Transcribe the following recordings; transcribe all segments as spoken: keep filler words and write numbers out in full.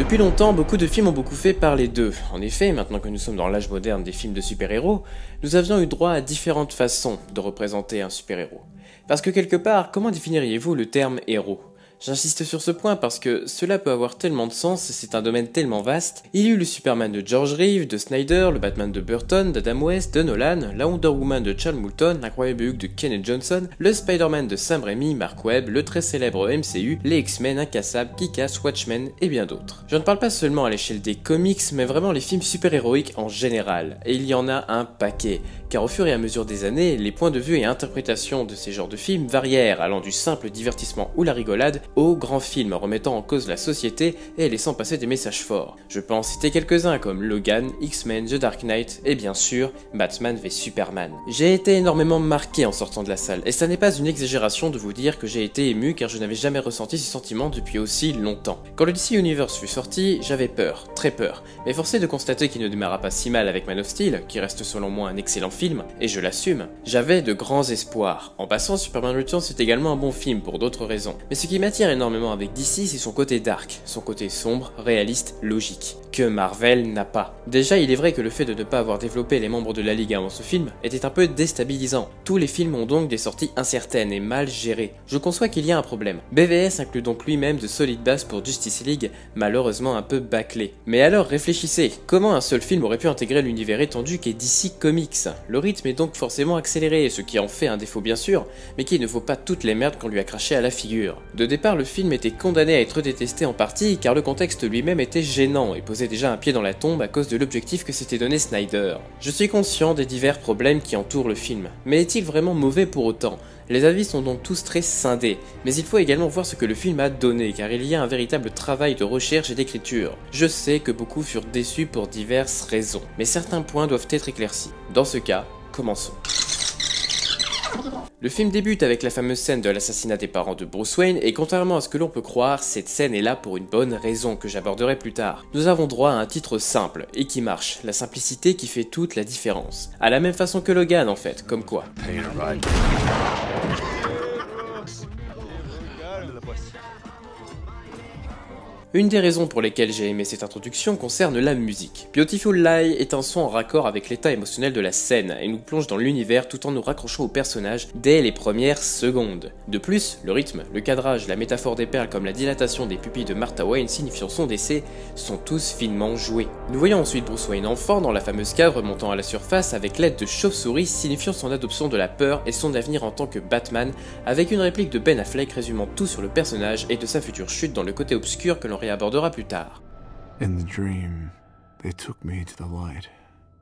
Depuis longtemps, beaucoup de films ont beaucoup fait parler d'eux. En effet, maintenant que nous sommes dans l'âge moderne des films de super-héros, nous avions eu droit à différentes façons de représenter un super-héros. Parce que quelque part, comment définiriez-vous le terme héros ? J'insiste sur ce point parce que cela peut avoir tellement de sens et c'est un domaine tellement vaste. Il y a eu le Superman de George Reeves, de Snyder, le Batman de Burton, d'Adam West, de Nolan, la Wonder Woman de Charles Moulton, l'incroyable Hulk de Kenneth Johnson, le Spider-Man de Sam Raimi, Mark Webb, le très célèbre M C U, les X-Men, Incassables, Kick-Ass, Watchmen et bien d'autres. Je ne parle pas seulement à l'échelle des comics, mais vraiment les films super-héroïques en général. Et il y en a un paquet, car au fur et à mesure des années, les points de vue et interprétations de ces genres de films varièrent, allant du simple divertissement ou la rigolade aux grands films remettant en cause la société et laissant passer des messages forts. Je peux en citer quelques-uns comme Logan, X-Men, The Dark Knight et bien sûr Batman v Superman. J'ai été énormément marqué en sortant de la salle et ça n'est pas une exagération de vous dire que j'ai été ému car je n'avais jamais ressenti ce sentiment depuis aussi longtemps. Quand le D C Universe fut sorti, j'avais peur, très peur, mais forcé de constater qu'il ne démarra pas si mal avec Man of Steel, qui reste selon moi un excellent film, et je l'assume, j'avais de grands espoirs. En passant, Superman Returns c'est également un bon film pour d'autres raisons, mais ce qui m'attire énormément avec D C, c'est son côté dark, son côté sombre, réaliste, logique, que Marvel n'a pas. Déjà, il est vrai que le fait de ne pas avoir développé les membres de la Ligue avant ce film était un peu déstabilisant. Tous les films ont donc des sorties incertaines et mal gérées. Je conçois qu'il y a un problème. B V S inclut donc lui-même de solides bases pour Justice League, malheureusement un peu bâclé. Mais alors réfléchissez, comment un seul film aurait pu intégrer l'univers étendu qu'est D C Comics? Le rythme est donc forcément accéléré, ce qui en fait un défaut bien sûr, mais qui ne vaut pas toutes les merdes qu'on lui a craché à la figure. De départ, le film était condamné à être détesté en partie car le contexte lui-même était gênant et posait déjà un pied dans la tombe à cause de l'objectif que s'était donné Snyder. Je suis conscient des divers problèmes qui entourent le film, mais est-il vraiment mauvais pour autant? Les avis sont donc tous très scindés, mais il faut également voir ce que le film a donné car il y a un véritable travail de recherche et d'écriture. Je sais que beaucoup furent déçus pour diverses raisons, mais certains points doivent être éclaircis. Dans ce cas, commençons. Le film débute avec la fameuse scène de l'assassinat des parents de Bruce Wayne et contrairement à ce que l'on peut croire, cette scène est là pour une bonne raison que j'aborderai plus tard. Nous avons droit à un titre simple et qui marche, la simplicité qui fait toute la différence. À la même façon que Logan en fait, comme quoi. Une des raisons pour lesquelles j'ai aimé cette introduction concerne la musique. Beautiful Lie est un son en raccord avec l'état émotionnel de la scène et nous plonge dans l'univers tout en nous raccrochant au personnage dès les premières secondes. De plus, le rythme, le cadrage, la métaphore des perles comme la dilatation des pupilles de Martha Wayne signifiant son décès sont tous finement joués. Nous voyons ensuite Bruce Wayne enfant dans la fameuse cave remontant à la surface avec l'aide de chauves-souris signifiant son adoption de la peur et son avenir en tant que Batman avec une réplique de Ben Affleck résumant tout sur le personnage et de sa future chute dans le côté obscur que l'on réabordera plus tard. In the dream, they took me to the light.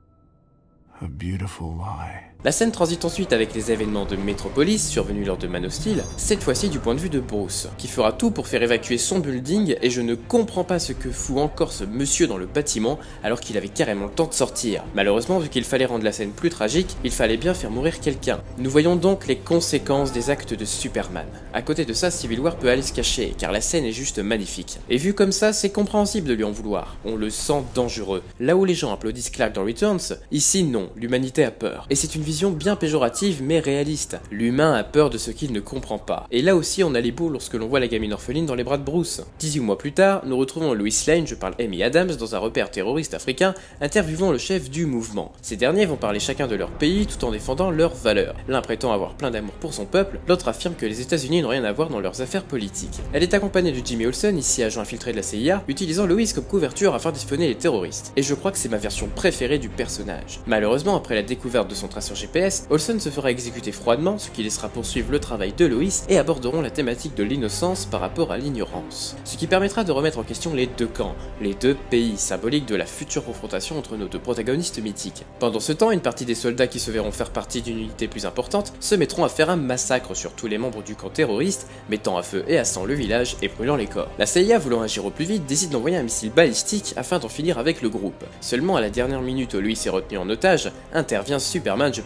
A beautiful lie. La scène transite ensuite avec les événements de Metropolis survenus lors de Man of Steel, cette fois-ci du point de vue de Bruce, qui fera tout pour faire évacuer son building et je ne comprends pas ce que fout encore ce monsieur dans le bâtiment alors qu'il avait carrément le temps de sortir. Malheureusement, vu qu'il fallait rendre la scène plus tragique, il fallait bien faire mourir quelqu'un. Nous voyons donc les conséquences des actes de Superman. À côté de ça, Civil War peut aller se cacher, car la scène est juste magnifique. Et vu comme ça, c'est compréhensible de lui en vouloir. On le sent dangereux. Là où les gens applaudissent Clark dans Returns, ici non, l'humanité a peur. Et c'est une vision bien péjorative mais réaliste. L'humain a peur de ce qu'il ne comprend pas. Et là aussi on a les bouts lorsque l'on voit la gamine orpheline dans les bras de Bruce. dix-huit mois plus tard, nous retrouvons Lois Lane, je parle Amy Adams, dans un repère terroriste africain, interviewant le chef du mouvement. Ces derniers vont parler chacun de leur pays tout en défendant leurs valeurs. L'un prétend avoir plein d'amour pour son peuple, l'autre affirme que les États-Unis n'ont rien à voir dans leurs affaires politiques. Elle est accompagnée de Jimmy Olsen, ici agent infiltré de la C I A, utilisant Lois comme couverture afin d'espionner les terroristes. Et je crois que c'est ma version préférée du personnage. Malheureusement, après la découverte de son traceur G P S, Olsen se fera exécuter froidement, ce qui laissera poursuivre le travail de Lois et aborderont la thématique de l'innocence par rapport à l'ignorance. Ce qui permettra de remettre en question les deux camps, les deux pays, symboliques de la future confrontation entre nos deux protagonistes mythiques. Pendant ce temps, une partie des soldats qui se verront faire partie d'une unité plus importante se mettront à faire un massacre sur tous les membres du camp terroriste, mettant à feu et à sang le village et brûlant les corps. La C I A, voulant agir au plus vite, décide d'envoyer un missile balistique afin d'en finir avec le groupe. Seulement à la dernière minute où Lois est retenu en otage, intervient Superman, je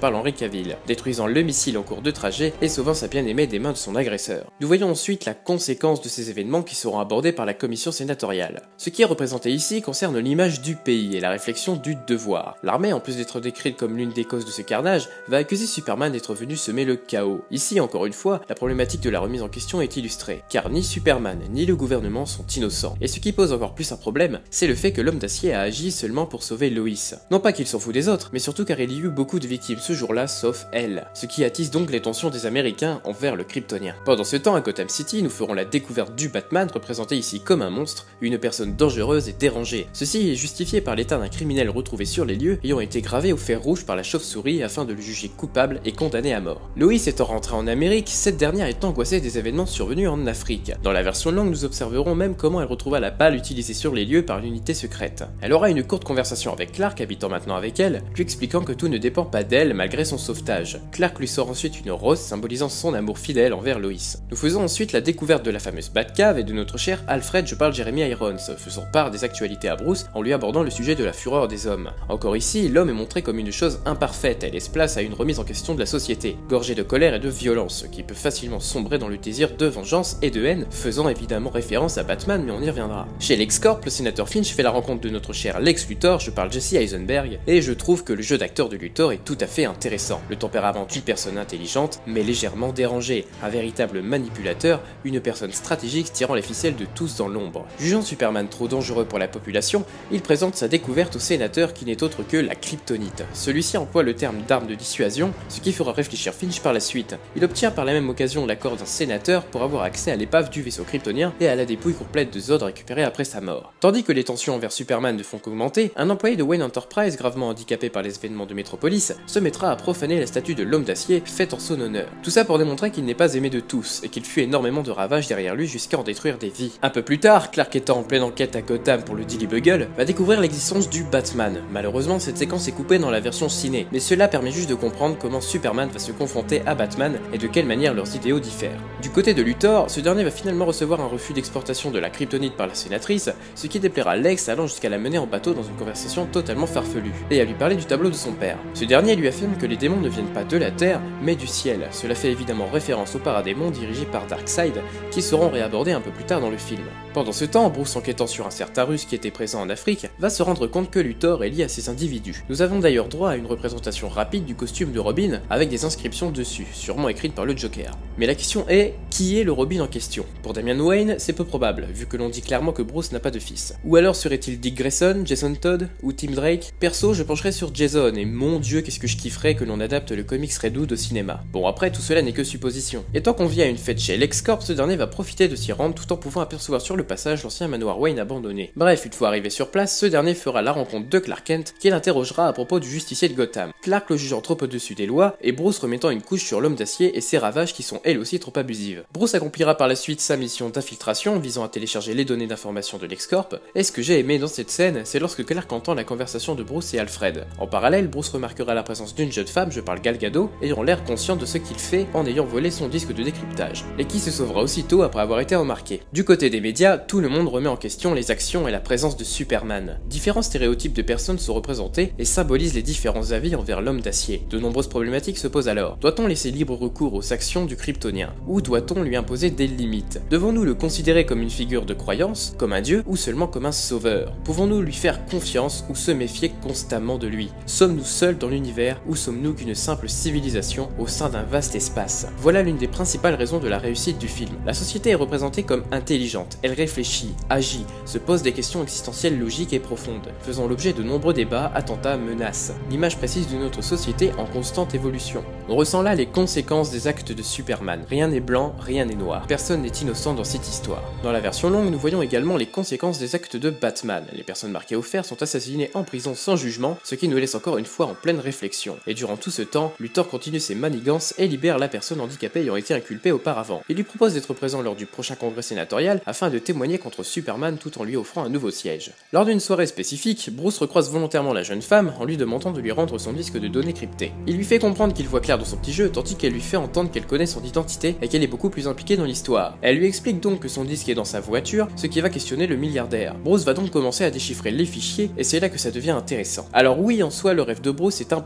par Henry Cavill, détruisant le missile en cours de trajet et sauvant sa bien-aimée des mains de son agresseur. Nous voyons ensuite la conséquence de ces événements qui seront abordés par la commission sénatoriale. Ce qui est représenté ici concerne l'image du pays et la réflexion du devoir. L'armée, en plus d'être décrite comme l'une des causes de ce carnage, va accuser Superman d'être venu semer le chaos. Ici, encore une fois, la problématique de la remise en question est illustrée, car ni Superman ni le gouvernement sont innocents. Et ce qui pose encore plus un problème, c'est le fait que l'homme d'acier a agi seulement pour sauver Lois. Non pas qu'il s'en fout des autres, mais surtout car il y eut beaucoup de victimes ce jour-là, sauf elle. Ce qui attise donc les tensions des Américains envers le Kryptonien. Pendant ce temps, à Gotham City, nous ferons la découverte du Batman, représenté ici comme un monstre, une personne dangereuse et dérangée. Ceci est justifié par l'état d'un criminel retrouvé sur les lieux ayant été gravé au fer rouge par la chauve-souris afin de le juger coupable et condamné à mort. Lois étant rentrée en Amérique, cette dernière est angoissée des événements survenus en Afrique. Dans la version longue, nous observerons même comment elle retrouva la balle utilisée sur les lieux par l'unité secrète. Elle aura une courte conversation avec Clark, habitant maintenant avec elle, lui expliquant que tout ne dépend pas d'elle malgré son sauvetage. Clark lui sort ensuite une rose symbolisant son amour fidèle envers Lois. Nous faisons ensuite la découverte de la fameuse Batcave et de notre cher Alfred, je parle Jeremy Irons, faisant part des actualités à Bruce en lui abordant le sujet de la fureur des hommes. Encore ici, l'homme est montré comme une chose imparfaite et laisse place à une remise en question de la société, gorgée de colère et de violence, qui peut facilement sombrer dans le désir de vengeance et de haine, faisant évidemment référence à Batman, mais on y reviendra. Chez LexCorp, le sénateur Finch fait la rencontre de notre cher Lex Luthor, je parle Jesse Eisenberg, et je trouve que le jeu d'acteur de Luthor est tout à fait intéressant. Le tempérament d'une personne intelligente, mais légèrement dérangée, un véritable manipulateur, une personne stratégique tirant les ficelles de tous dans l'ombre. Jugeant Superman trop dangereux pour la population, il présente sa découverte au sénateur qui n'est autre que la kryptonite. Celui-ci emploie le terme d'arme de dissuasion, ce qui fera réfléchir Finch par la suite. Il obtient par la même occasion l'accord d'un sénateur pour avoir accès à l'épave du vaisseau kryptonien et à la dépouille complète de Zod récupérée après sa mort. Tandis que les tensions envers Superman ne font qu'augmenter, un employé de Wayne Enterprise, gravement handicapé par les événements de Metropolis, se mettra à profaner la statue de l'homme d'acier faite en son honneur. Tout ça pour démontrer qu'il n'est pas aimé de tous et qu'il fut énormément de ravages derrière lui jusqu'à en détruire des vies. Un peu plus tard, Clark étant en pleine enquête à Gotham pour le Daily Bugle, va découvrir l'existence du Batman. Malheureusement, cette séquence est coupée dans la version ciné, mais cela permet juste de comprendre comment Superman va se confronter à Batman et de quelle manière leurs idéaux diffèrent. Du côté de Luthor, ce dernier va finalement recevoir un refus d'exportation de la kryptonite par la sénatrice, ce qui déplaira Lex allant jusqu'à la mener en bateau dans une conversation totalement farfelue, et à lui parler du tableau de son père. Ce dernier lui affirme que les démons ne viennent pas de la Terre, mais du ciel. Cela fait évidemment référence aux paradémons dirigés par Darkseid, qui seront réabordés un peu plus tard dans le film. Pendant ce temps, Bruce, enquêtant sur un certain russe qui était présent en Afrique, va se rendre compte que Luthor est lié à ces individus. Nous avons d'ailleurs droit à une représentation rapide du costume de Robin, avec des inscriptions dessus, sûrement écrites par le Joker. Mais la question est, qui est le Robin en question? Pour Damian Wayne, c'est peu probable, vu que l'on dit clairement que Bruce n'a pas de fils. Ou alors serait-il Dick Grayson, Jason Todd ou Tim Drake? Perso, je pencherais sur Jason, et mon dieu qu'est-ce que je kifferais que l'on adapte le comics Redwood au cinéma. Bon après, tout cela n'est que supposition. Et tant qu'on vit à une fête chez LexCorp, ce dernier va profiter de s'y rendre tout en pouvant apercevoir sur le passage l'ancien manoir Wayne abandonné. Bref, une fois arrivé sur place, ce dernier fera la rencontre de Clark Kent, qui l'interrogera à propos du justicier de Gotham. Clark le jugeant trop au-dessus des lois, et Bruce remettant une couche sur l'homme d'acier et ses ravages qui sont elles aussi trop abusives. Bruce accomplira par la suite sa mission d'infiltration visant à télécharger les données d'information de LexCorp, et ce que j'ai aimé dans cette scène, c'est lorsque Clark entend la conversation de Bruce et Alfred. En parallèle, Bruce remarquera la présence d'une jeune femme, je parle Gal Gadot, ayant l'air conscient de ce qu'il fait en ayant volé son disque de décryptage, et qui se sauvera aussitôt après avoir été remarqué. Du côté des médias, tout le monde remet en question les actions et la présence de Superman. Différents stéréotypes de personnes sont représentés et symbolisent les différents avis envers l'homme d'acier. De nombreuses problématiques se posent alors. Doit-on laisser libre recours aux actions du kryptonien? Ou doit-on lui imposer des limites? Devons-nous le considérer comme une figure de croyance, comme un dieu, ou seulement comme un sauveur? Pouvons-nous lui faire confiance ou se méfier constamment de lui? Sommes-nous seuls dans l'univers ou sommes-nous qu'une simple civilisation au sein d'un vaste espace? Voilà l'une des principales raisons de la réussite du film. La société est représentée comme intelligente, elle réfléchit, agit, se pose des questions existentielles logiques et profondes, faisant l'objet de nombreux débats, attentats, menaces. L'image précise d'une autre société en constante évolution. On ressent là les conséquences des actes de Superman. Rien n'est blanc, rien n'est noir. Personne n'est innocent dans cette histoire. Dans la version longue, nous voyons également les conséquences des actes de Batman. Les personnes marquées au fer sont assassinées en prison sans jugement, ce qui nous laisse encore une fois en pleine réflexion. Et durant tout ce temps, Luthor continue ses manigances et libère la personne handicapée ayant été inculpée auparavant. Il lui propose d'être présent lors du prochain congrès sénatorial afin de témoigner contre Superman tout en lui offrant un nouveau siège. Lors d'une soirée spécifique, Bruce recroise volontairement la jeune femme en lui demandant de lui rendre son disque de données cryptées. Il lui fait comprendre qu'il voit clair dans son petit jeu tandis qu'elle lui fait entendre qu'elle connaît son identité et qu'elle est beaucoup plus impliquée dans l'histoire. Elle lui explique donc que son disque est dans sa voiture, ce qui va questionner le milliardaire. Bruce va donc commencer à déchiffrer les fichiers et c'est là que ça devient intéressant. Alors oui, en soi, le rêve de Bruce est un problème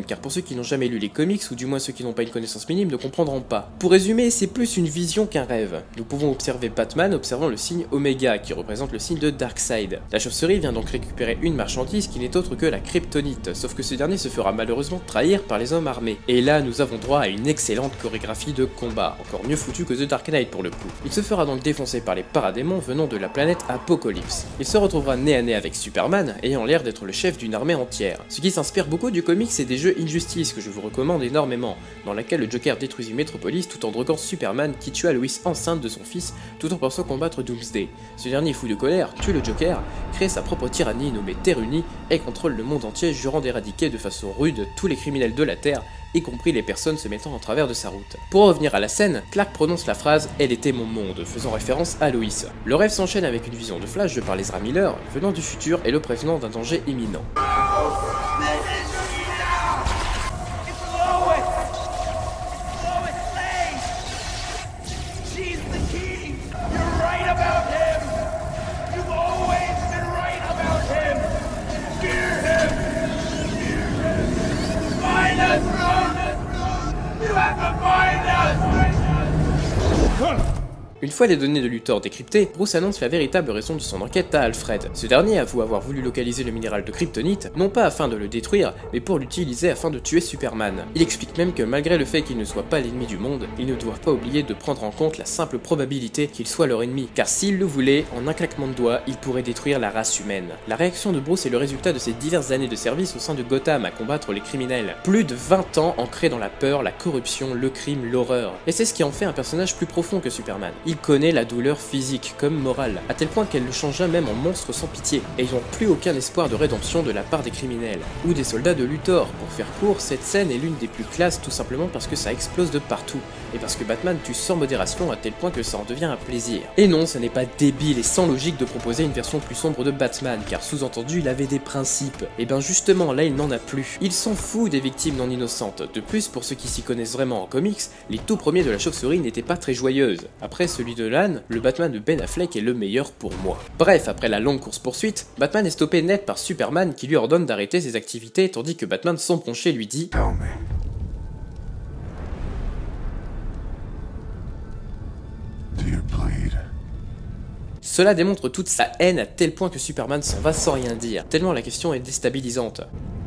même, car pour ceux qui n'ont jamais lu les comics, ou du moins ceux qui n'ont pas une connaissance minime, ne comprendront pas. Pour résumer, c'est plus une vision qu'un rêve. Nous pouvons observer Batman observant le signe Oméga, qui représente le signe de Darkseid. La chauve-souris vient donc récupérer une marchandise qui n'est autre que la kryptonite, sauf que ce dernier se fera malheureusement trahir par les hommes armés. Et là, nous avons droit à une excellente chorégraphie de combat, encore mieux foutue que The Dark Knight pour le coup. Il se fera donc défoncer par les paradémons venant de la planète Apocalypse. Il se retrouvera nez à nez avec Superman, ayant l'air d'être le chef d'une armée entière. Ce qui s'inspire beaucoup du comics et des jeux Injustice que je vous recommande énormément, dans laquelle le Joker détruisit Metropolis tout en droguant Superman qui tua Lois enceinte de son fils tout en pensant combattre Doomsday. Ce dernier fou de colère tue le Joker, crée sa propre tyrannie nommée Terre Unie et contrôle le monde entier jurant d'éradiquer de façon rude tous les criminels de la Terre, y compris les personnes se mettant en travers de sa route. Pour revenir à la scène, Clark prononce la phrase « Elle était mon monde », faisant référence à Lois. Le rêve s'enchaîne avec une vision de Flash de par Ezra Miller, venant du futur et le prévenant d'un danger imminent. Une fois les données de Luthor décryptées, Bruce annonce la véritable raison de son enquête à Alfred. Ce dernier avoue avoir voulu localiser le minéral de kryptonite, non pas afin de le détruire, mais pour l'utiliser afin de tuer Superman. Il explique même que malgré le fait qu'il ne soit pas l'ennemi du monde, ils ne doivent pas oublier de prendre en compte la simple probabilité qu'il soit leur ennemi, car s'il le voulait, en un claquement de doigts, il pourrait détruire la race humaine. La réaction de Bruce est le résultat de ses diverses années de service au sein de Gotham à combattre les criminels. Plus de vingt ans ancrés dans la peur, la corruption, le crime, l'horreur. Et c'est ce qui en fait un personnage plus profond que Superman. Il connaît la douleur physique comme morale, à tel point qu'elle le changea même en monstre sans pitié, ayant plus aucun espoir de rédemption de la part des criminels, ou des soldats de Luthor. Pour faire court, cette scène est l'une des plus classes tout simplement parce que ça explose de partout, et parce que Batman tue sans modération à tel point que ça en devient un plaisir. Et non, ce n'est pas débile et sans logique de proposer une version plus sombre de Batman, car sous-entendu il avait des principes. Et ben justement là il n'en a plus. Il s'en fout des victimes non innocentes. De plus, pour ceux qui s'y connaissent vraiment en comics, les tout premiers de la chauve-souris n'étaient pas très joyeuses. Après celui de Lan, le Batman de Ben Affleck est le meilleur pour moi. Bref, après la longue course-poursuite, Batman est stoppé net par Superman qui lui ordonne d'arrêter ses activités tandis que Batman sans broncher lui dit Tell me. Do you bleed? Cela démontre toute sa haine à tel point que Superman s'en va sans rien dire, tellement la question est déstabilisante.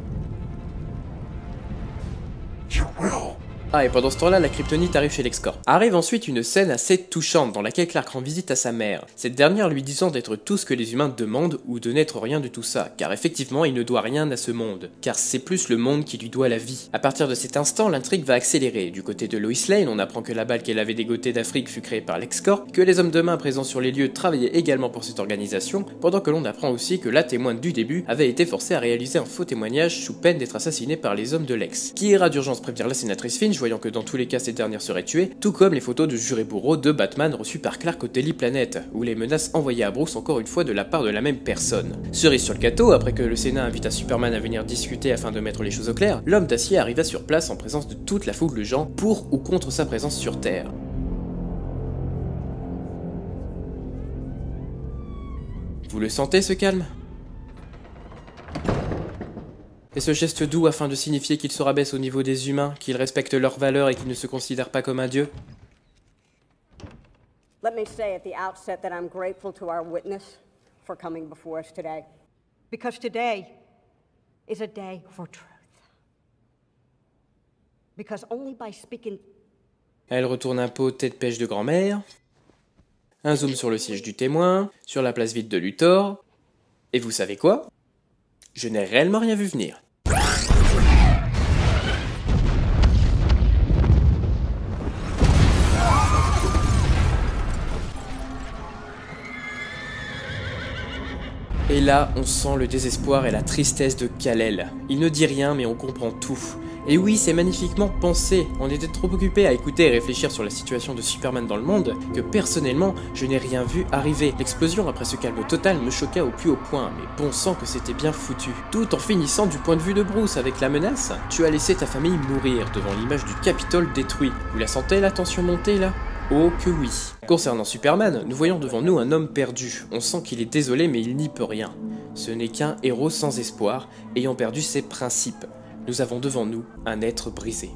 You will. Ah, et pendant ce temps-là, la kryptonite arrive chez l'X-Corp. Arrive ensuite une scène assez touchante dans laquelle Clark rend visite à sa mère, cette dernière lui disant d'être tout ce que les humains demandent ou de n'être rien de tout ça, car effectivement il ne doit rien à ce monde, car c'est plus le monde qui lui doit la vie. À partir de cet instant, l'intrigue va accélérer. Du côté de Lois Lane, on apprend que la balle qu'elle avait dégotée d'Afrique fut créée par l'X-Corp, que les hommes de main présents sur les lieux travaillaient également pour cette organisation, pendant que l'on apprend aussi que la témoin du début avait été forcée à réaliser un faux témoignage sous peine d'être assassinée par les hommes de l'Ex, qui ira d'urgence prévenir la sénatrice Finch, voyant que dans tous les cas cette dernière serait tuée, tout comme les photos de jurés bourreaux de Batman reçues par Clark au Daily Planet, ou les menaces envoyées à Bruce encore une fois de la part de la même personne. Cerise sur le gâteau, après que le Sénat invita Superman à venir discuter afin de mettre les choses au clair, l'homme d'acier arriva sur place en présence de toute la foule de gens pour ou contre sa présence sur Terre. Vous le sentez ce calme ? Et ce geste doux afin de signifier qu'il se rabaisse au niveau des humains, qu'il respecte leurs valeurs et qu'il ne se considère pas comme un dieu. Let me say at the outset that I'm grateful to our witness for coming before us today. Because today is a day for truth. Because only by speaking... Elle retourne un pot tête pêche de grand-mère. Un zoom sur le siège du témoin, sur la place vide de Luthor. Et vous savez quoi ? Je n'ai réellement rien vu venir. Et là, on sent le désespoir et la tristesse de Kal-El. Il ne dit rien, mais on comprend tout. Et oui, c'est magnifiquement pensé. On était trop occupé à écouter et réfléchir sur la situation de Superman dans le monde que personnellement, je n'ai rien vu arriver. L'explosion après ce calme total me choqua au plus haut point, mais bon sang que c'était bien foutu. Tout en finissant du point de vue de Bruce avec la menace, tu as laissé ta famille mourir devant l'image du Capitole détruit. Vous la sentez la tension monter là ? Oh que oui. Concernant Superman, nous voyons devant nous un homme perdu. On sent qu'il est désolé mais il n'y peut rien. Ce n'est qu'un héros sans espoir, ayant perdu ses principes. nous avons devant nous un être brisé.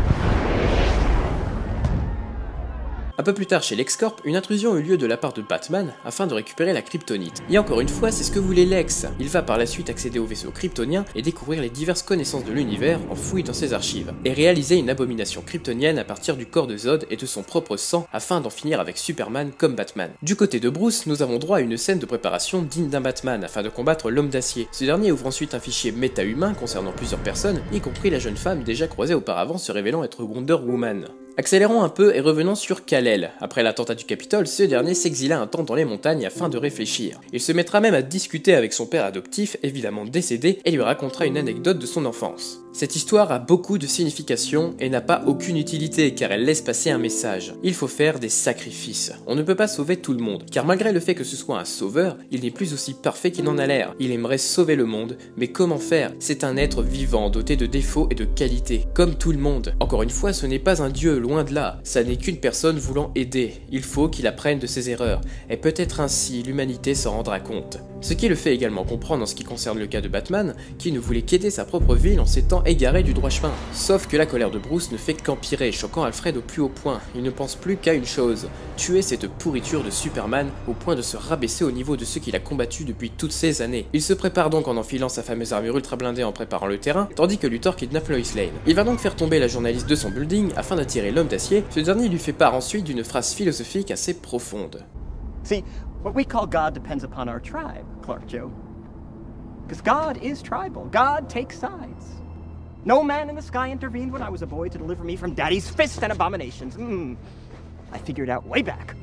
Un peu plus tard chez LexCorp, une intrusion eut lieu de la part de Batman afin de récupérer la kryptonite. Et encore une fois, c'est ce que voulait Lex. Il va par la suite accéder au vaisseau kryptonien et découvrir les diverses connaissances de l'univers enfouies dans ses archives, et réaliser une abomination kryptonienne à partir du corps de Zod et de son propre sang afin d'en finir avec Superman comme Batman. Du côté de Bruce, nous avons droit à une scène de préparation digne d'un Batman afin de combattre l'homme d'acier. Ce dernier ouvre ensuite un fichier méta-humain concernant plusieurs personnes, y compris la jeune femme déjà croisée auparavant se révélant être Wonder Woman. Accélérons un peu et revenons sur Kal-El. Après l'attentat du Capitole, ce dernier s'exila un temps dans les montagnes afin de réfléchir. Il se mettra même à discuter avec son père adoptif, évidemment décédé, et lui racontera une anecdote de son enfance. Cette histoire a beaucoup de signification et n'a pas aucune utilité car elle laisse passer un message. Il faut faire des sacrifices. On ne peut pas sauver tout le monde, car malgré le fait que ce soit un sauveur, il n'est plus aussi parfait qu'il en a l'air. Il aimerait sauver le monde, mais comment faire? C'est un être vivant, doté de défauts et de qualités, comme tout le monde. Encore une fois, ce n'est pas un dieu, loin de là. Ça n'est qu'une personne voulant aider. Il faut qu'il apprenne de ses erreurs, et peut-être ainsi l'humanité s'en rendra compte. Ce qui le fait également comprendre en ce qui concerne le cas de Batman, qui ne voulait qu'aider sa propre ville en s'étant égaré du droit chemin. Sauf que la colère de Bruce ne fait qu'empirer, choquant Alfred au plus haut point. Il ne pense plus qu'à une chose, tuer cette pourriture de Superman au point de se rabaisser au niveau de ceux qu'il a combattus depuis toutes ces années. Il se prépare donc en enfilant sa fameuse armure ultra blindée en préparant le terrain, tandis que Luthor kidnappe Lois Lane. Il va donc faire tomber la journaliste de son building afin d'attirer l'homme d'acier. Ce dernier lui fait part ensuite d'une phrase philosophique assez profonde. See, what we call God depends upon our tribe, Clark Joe. Because God is tribal. God takes sides. No man in the sky intervened when I was a boy to deliver me from Daddy's fists and abominations. Mm. I figured out way back.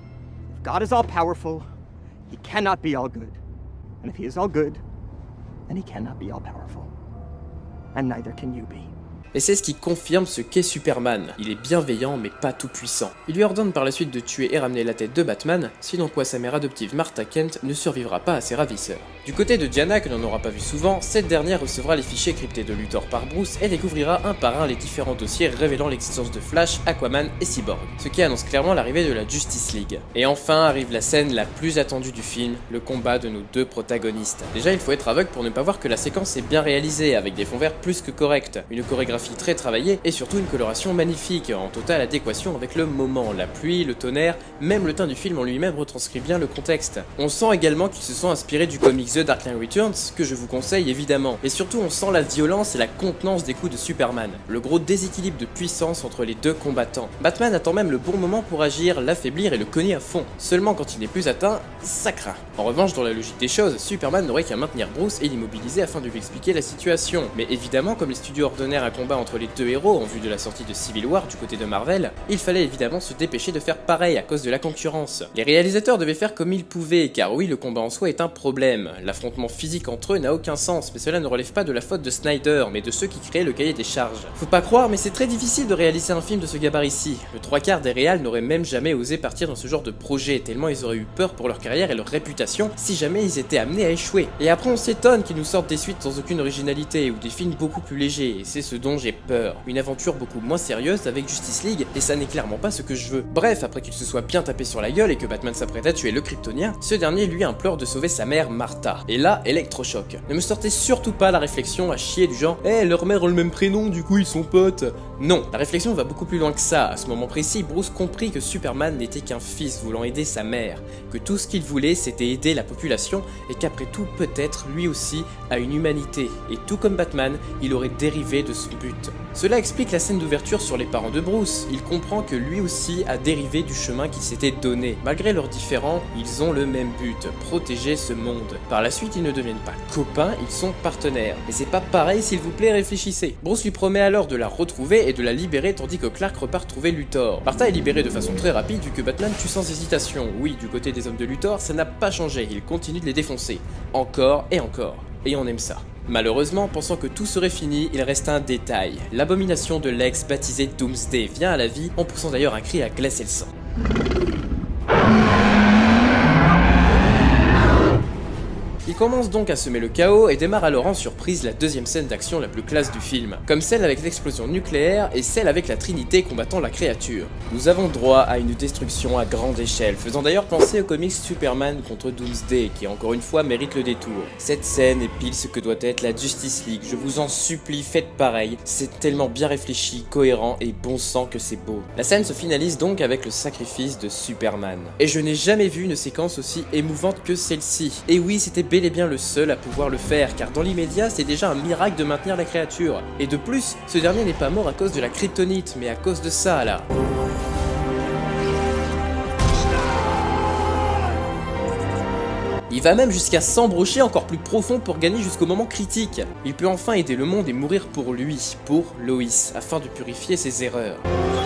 If God is all-powerful, he cannot be all good. And if he is all good, then he cannot be all-powerful. And neither can you be. Et c'est ce qui confirme ce qu'est Superman. Il est bienveillant mais pas tout puissant. Il lui ordonne par la suite de tuer et ramener la tête de Batman, sinon quoi sa mère adoptive Martha Kent ne survivra pas à ses ravisseurs. Du côté de Diana, que l'on n'aura pas vu souvent, cette dernière recevra les fichiers cryptés de Luthor par Bruce et découvrira un par un les différents dossiers révélant l'existence de Flash, Aquaman et Cyborg, ce qui annonce clairement l'arrivée de la Justice League. Et enfin arrive la scène la plus attendue du film, le combat de nos deux protagonistes. Déjà il faut être aveugle pour ne pas voir que la séquence est bien réalisée, avec des fonds verts plus que corrects, une chorégraphie très travaillée et surtout une coloration magnifique, en totale adéquation avec le moment, la pluie, le tonnerre, même le teint du film en lui-même retranscrit bien le contexte. On sent également qu'ils se sont inspirés du comics The Dark Knight Returns, que je vous conseille évidemment, et surtout on sent la violence et la contenance des coups de Superman, le gros déséquilibre de puissance entre les deux combattants. Batman attend même le bon moment pour agir, l'affaiblir et le cogner à fond, seulement quand il n'est plus atteint, ça craint. En revanche, dans la logique des choses, Superman n'aurait qu'à maintenir Bruce et l'immobiliser afin de lui expliquer la situation, mais évidemment comme les studios ordonnèrent un combat entre les deux héros en vue de la sortie de Civil War du côté de Marvel, il fallait évidemment se dépêcher de faire pareil à cause de la concurrence. Les réalisateurs devaient faire comme ils pouvaient, car oui, le combat en soi est un problème. L'affrontement physique entre eux n'a aucun sens, mais cela ne relève pas de la faute de Snyder, mais de ceux qui créaient le cahier des charges. Faut pas croire, mais c'est très difficile de réaliser un film de ce gabarit-ci. Le trois quarts des réals n'auraient même jamais osé partir dans ce genre de projet, tellement ils auraient eu peur pour leur carrière et leur réputation si jamais ils étaient amenés à échouer. Et après on s'étonne qu'ils nous sortent des suites sans aucune originalité, ou des films beaucoup plus légers, et c'est ce dont j'ai peur. Une aventure beaucoup moins sérieuse avec Justice League, et ça n'est clairement pas ce que je veux. Bref, après qu'il se soit bien tapé sur la gueule et que Batman s'apprête à tuer le Kryptonien, ce dernier lui implore de sauver sa mère Martha. Et là, électrochoc. Ne me sortez surtout pas la réflexion à chier du genre « Eh, hey, leur mère ont le même prénom, du coup ils sont potes ». Non, la réflexion va beaucoup plus loin que ça. À ce moment précis, Bruce comprit que Superman n'était qu'un fils voulant aider sa mère, que tout ce qu'il voulait c'était aider la population, et qu'après tout, peut-être, lui aussi, a une humanité. Et tout comme Batman, il aurait dérivé de son but. Cela explique la scène d'ouverture sur les parents de Bruce. Il comprend que lui aussi a dérivé du chemin qu'il s'était donné. Malgré leurs différends, ils ont le même but, protéger ce monde. Par la suite, ils ne deviennent pas copains, ils sont partenaires. Mais c'est pas pareil, s'il vous plaît, réfléchissez. Bruce lui promet alors de la retrouver et de la libérer, tandis que Clark repart trouver Luthor. Martha est libérée de façon très rapide vu que Batman tue sans hésitation. Oui, du côté des hommes de Luthor, ça n'a pas changé, il continue de les défoncer. Encore et encore. Et on aime ça. Malheureusement, pensant que tout serait fini, il reste un détail. L'abomination de Lex, baptisée Doomsday, vient à la vie, en poussant d'ailleurs un cri à glacer le sang. Il commence donc à semer le chaos et démarre alors en surprise la deuxième scène d'action la plus classe du film, comme celle avec l'explosion nucléaire et celle avec la Trinité combattant la créature. Nous avons droit à une destruction à grande échelle, faisant d'ailleurs penser au comics Superman contre Doomsday, qui encore une fois mérite le détour. Cette scène est pile ce que doit être la Justice League, je vous en supplie, faites pareil, c'est tellement bien réfléchi, cohérent et bon sang que c'est beau. La scène se finalise donc avec le sacrifice de Superman. Et je n'ai jamais vu une séquence aussi émouvante que celle-ci. Et oui, c'était bel et bien le seul à pouvoir le faire, car dans l'immédiat, c'est déjà un miracle de maintenir la créature. Et de plus, ce dernier n'est pas mort à cause de la kryptonite, mais à cause de ça là. Il va même jusqu'à s'embrocher encore plus profond pour gagner jusqu'au moment critique. Il peut enfin aider le monde et mourir pour lui, pour Lois, afin de purifier ses erreurs.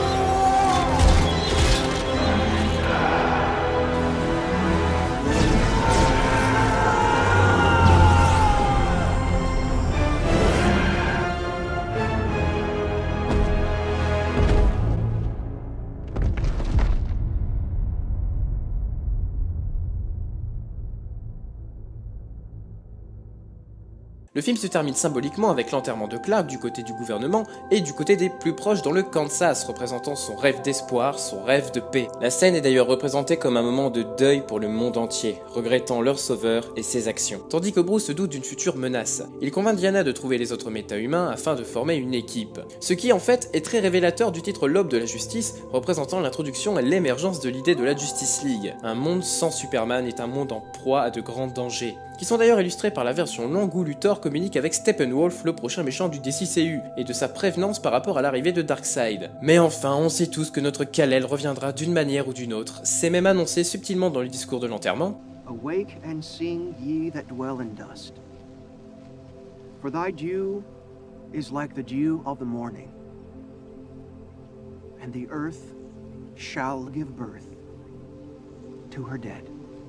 Le film se termine symboliquement avec l'enterrement de Clark du côté du gouvernement et du côté des plus proches dans le Kansas, représentant son rêve d'espoir, son rêve de paix. La scène est d'ailleurs représentée comme un moment de deuil pour le monde entier, regrettant leur sauveur et ses actions. Tandis que Bruce se doute d'une future menace. Il convainc Diana de trouver les autres méta-humains afin de former une équipe. Ce qui en fait est très révélateur du titre L'aube de la justice, représentant l'introduction et l'émergence de l'idée de la Justice League. Un monde sans Superman est un monde en proie à de grands dangers, qui sont d'ailleurs illustrés par la version longue où Luthor communique avec Steppenwolf, le prochain méchant du D C C U, et de sa prévenance par rapport à l'arrivée de Darkseid. Mais enfin, on sait tous que notre Kal-El reviendra d'une manière ou d'une autre. C'est même annoncé subtilement dans le discours de l'enterrement. Awake and sing, ye that dwell in dust. For thy dew is like the dew of the morning, and the earth shall give birth to her dead.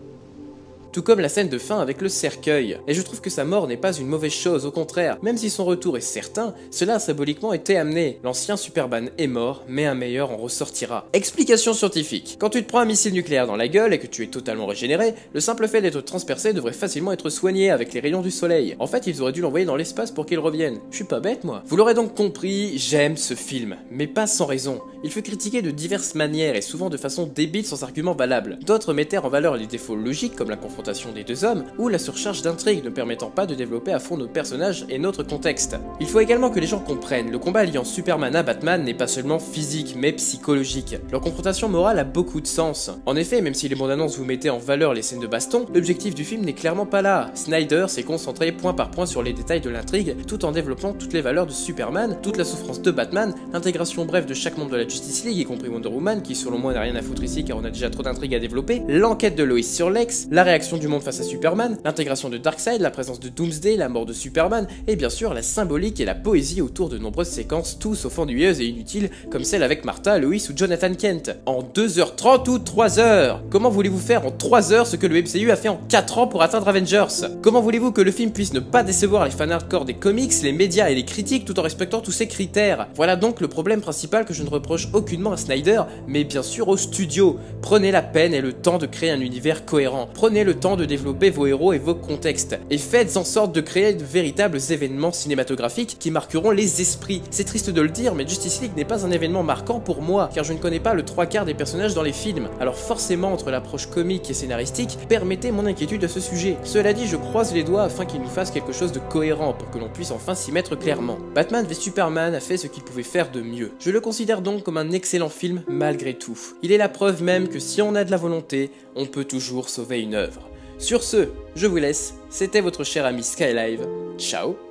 Tout comme la scène de fin avec le cercueil. Et je trouve que sa mort n'est pas une mauvaise chose, au contraire. Même si son retour est certain, cela a symboliquement été amené. L'ancien Superman est mort, mais un meilleur en ressortira. Explication scientifique. Quand tu te prends un missile nucléaire dans la gueule et que tu es totalement régénéré, le simple fait d'être transpercé devrait facilement être soigné avec les rayons du soleil. En fait, ils auraient dû l'envoyer dans l'espace pour qu'il revienne. Je suis pas bête, moi. Vous l'aurez donc compris, j'aime ce film. Mais pas sans raison. Il fut critiqué de diverses manières et souvent de façon débile sans argument valable. D'autres mettèrent en valeur les défauts logiques comme la confrontation des deux hommes, ou la surcharge d'intrigue ne permettant pas de développer à fond nos personnages et notre contexte. Il faut également que les gens comprennent, le combat liant Superman à Batman n'est pas seulement physique, mais psychologique. Leur confrontation morale a beaucoup de sens. En effet, même si les bandes annonces vous mettaient en valeur les scènes de baston, l'objectif du film n'est clairement pas là. Snyder s'est concentré point par point sur les détails de l'intrigue, tout en développant toutes les valeurs de Superman, toute la souffrance de Batman, l'intégration brève de chaque membre de la Justice League, y compris Wonder Woman, qui selon moi n'a rien à foutre ici car on a déjà trop d'intrigues à développer, l'enquête de Lois sur Lex, la réaction du monde face à Superman, l'intégration de Darkseid, la présence de Doomsday, la mort de Superman, et bien sûr la symbolique et la poésie autour de nombreuses séquences, tout sauf ennuyeuses et inutiles, comme celle avec Martha, Lois ou Jonathan Kent. En deux heures trente ou trois heures! Comment voulez-vous faire en trois heures ce que le M C U a fait en quatre ans pour atteindre Avengers? Comment voulez-vous que le film puisse ne pas décevoir les fans hardcore des comics, les médias et les critiques tout en respectant tous ces critères? Voilà donc le problème principal que je ne reproche aucunement à Snyder, mais bien sûr au studio. Prenez la peine et le temps de créer un univers cohérent. Prenez le temps de développer vos héros et vos contextes, et faites en sorte de créer de véritables événements cinématographiques qui marqueront les esprits. C'est triste de le dire, mais Justice League n'est pas un événement marquant pour moi, car je ne connais pas le trois quarts des personnages dans les films. Alors forcément, entre l'approche comique et scénaristique, permettez mon inquiétude à ce sujet. Cela dit, je croise les doigts afin qu'il nous fasse quelque chose de cohérent pour que l'on puisse enfin s'y mettre clairement. Batman v Superman a fait ce qu'il pouvait faire de mieux. Je le considère donc comme un excellent film malgré tout. Il est la preuve même que si on a de la volonté, on peut toujours sauver une œuvre. Sur ce, je vous laisse, c'était votre cher ami Skylive, ciao.